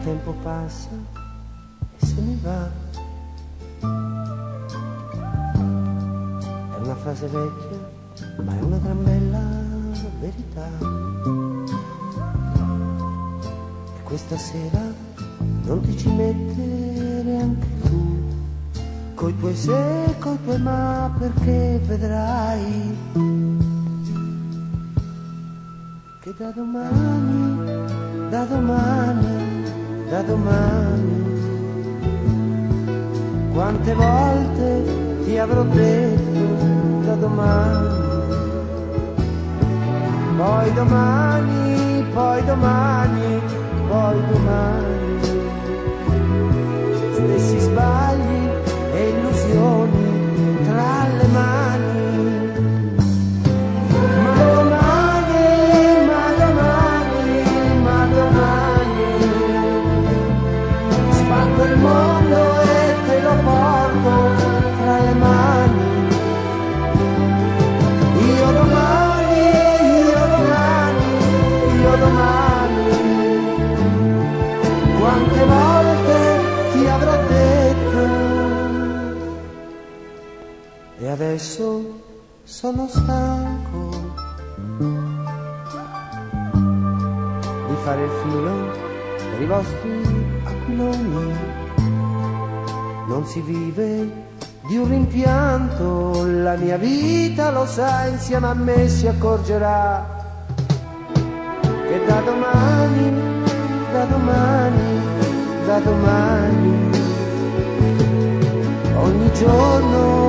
tempo passa e se ne va. È una frase vecchia, ma è una gran bella verità. E questa sera non ti ci mettere anche tu, coi tuoi se, coi tuoi ma, perché vedrai che da domani, da domani, da domani, quante volte ti avrò detto da domani, poi domani, poi domani, poi domani, stessi sbagli e illusioni tra le mani. Il mondo e te lo porto tra le mani. Io domani, io domani, io domani, quante volte ti avrò detto. E adesso sono stanco di fare il filo per i vostri aquiloni. Non si vive di un rimpianto, la mia vita lo sa, insieme a me si accorgerà che da domani, da domani, da domani, ogni giorno